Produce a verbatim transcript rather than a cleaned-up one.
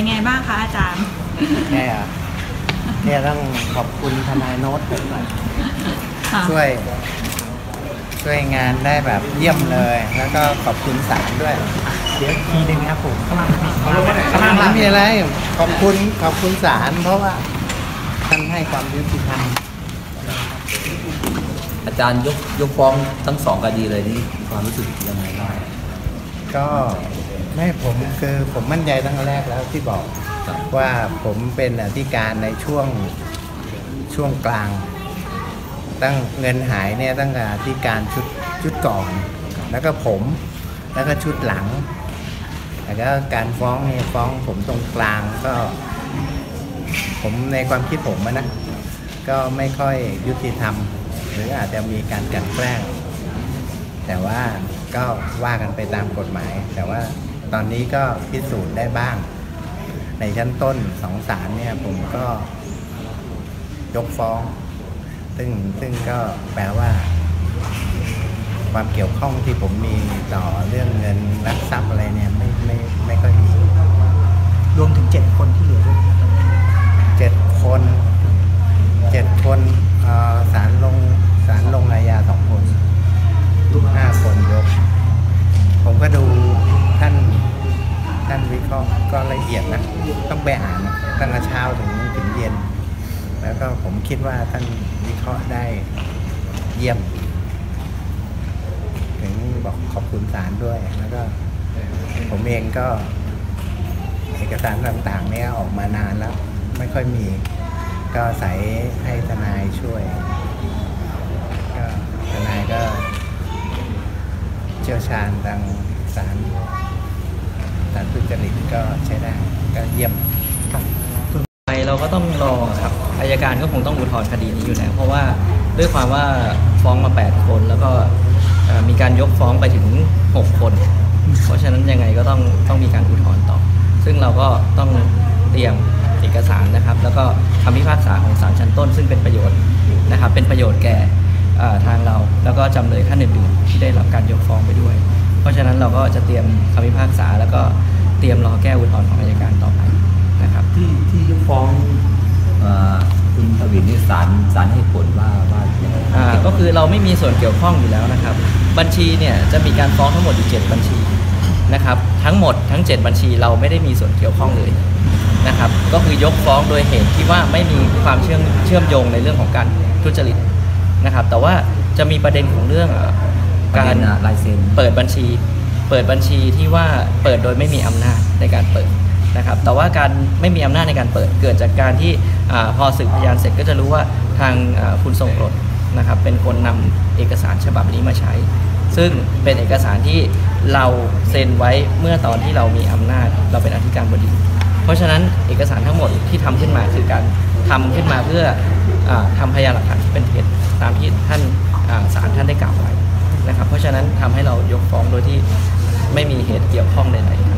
เป็นไงบ้างคะอาจารย์แค่แค่ต้องขอบคุณทนายโน้ตหน่อยช่วยช่วยงานได้แบบเยี่ยมเลยแล้วก็ขอบคุณศาลด้วยเดี๋ยวทีนึงครับผมข้างล่างข้างล่างไม่มีอะไรขอบคุณขอบคุณศาลเพราะว่าท่านให้ความยุติธรรมอาจารย์ยกยกฟ้องทั้งสองคดีเลยนี่ความรู้สึกยังไงบ้างก็ไม่ผมคือผมมั่นใจตั้งแต่แรกแล้วที่บอกว่าผมเป็นอธิการในช่วงช่วงกลางตั้งเงินหายเนี่ยตั้งแต่อธิการชุดชุดก่อนแล้วก็ผมแล้วก็ชุดหลังแล้วก็การฟ้องเนี่ยฟ้องผมตรงกลางก็ผมในความคิดผมนะก็ไม่ค่อยยุติธรรมหรืออาจจะมีการกลั่นแกล้งแต่ว่าก็ว่ากันไปตามกฎหมายแต่ว่าตอนนี้ก็พิสูจน์ได้บ้างในชั้นต้นสองศาลเนี่ยผมก็ยกฟ้องซึ่งซึ่งก็แปลว่าความเกี่ยวข้องที่ผมมีต่อเรื่องเงินรักทรัพย์อะไรเนี่ยไม่ไม่ไม่ค่อยมีรวมถึงเจ็ดคนที่เหลือด้วยเจ็ดคนเจ็ดคนศาลลงศาลลงอาญาสองคนลูกห้าคนยกผมก็ดูท่านท่านวิเคราะห์ก็ละเอียดนะต้องไปอ่านตั้งแต่เช้าถึงถึงเย็นแล้วก็ผมคิดว่าท่านวิเคราะห์ได้เยี่ยมถึงบอกขอบคุณศาลด้วยแล้วก็ผมเองก็เอกสารต่างๆเนี่ยออกมานานแล้วไม่ค่อยมีก็อาศัยให้ทนายช่วยก็ทนายก็เชี่ยวชาญทางศาลศาลทุจริตก็ใช้ได้ก็เยี่ยมไปเราก็ต้องรอครับอัยการก็คงต้องอุทธรณ์คดีนี้อยู่แล้วเพราะว่าด้วยความว่าฟ้องมาแปดคนแล้วก็มีการยกฟ้องไปถึงหกคนเพราะฉะนั้นยังไงก็ต้องต้องมีการอุทธรณ์ต่อซึ่งเราก็ต้องเตรียมเอกสารนะครับแล้วก็คำพิพากษาของศาลชั้นต้นซึ่งเป็นประโยชน์นะครับเป็นประโยชน์แก่ทางเราแล้วก็จำเลยท่านอื่นๆที่ได้รับการยกฟ้องไปด้วยเพราะฉะนั้นเราก็จะเตรียมคำพิพากษาแล้วก็เตรียมรอแก้อุทธรณ์ของอัยการต่อไปนะครับที่ที่ยกฟ้องคุณทวินนี่ศาลศาลให้ผลว่าว่าก็คือเราไม่มีส่วนเกี่ยวข้องอยู่แล้วนะครับบัญชีเนี่ยจะมีการฟ้องทั้งหมดอยู่เจ็ดบัญชีนะครับทั้งหมดทั้งเจ็ดบัญชีเราไม่ได้มีส่วนเกี่ยวข้องเลยนะครับก็คือยกฟ้องโดยเหตุที่ว่าไม่มีความเชื่อมเชื่อมโยงในเรื่องของการทุจริตนะครับแต่ว่าจะมีประเด็นของเรื่องการลายเซ็นเปิดบัญชีเปิดบัญชีที่ว่าเปิดโดยไม่มีอำนาจในการเปิดนะครับแต่ว่าการไม่มีอำนาจในการเปิดเกิดจากการที่พอสืบพยานเสร็จก็จะรู้ว่าทางคุณทรงกรดนะครับเป็นคนนำเอกสารฉบับนี้มาใช้ซึ่งเป็นเอกสารที่เราเซ็นไว้เมื่อตอนที่เรามีอำนาจเราเป็นอธิการบดีเพราะฉะนั้นเอกสารทั้งหมดที่ทำขึ้นมาคือการทำขึ้นมาเพื่ออทำพยานหลักฐานที่เป็นเท็จตามที่ท่านศาลท่านได้กล่าวไว้นะครับเพราะฉะนั้นทำให้เรายกฟ้องโดยที่ไม่มีเหตุเกี่ยวข้องใดๆ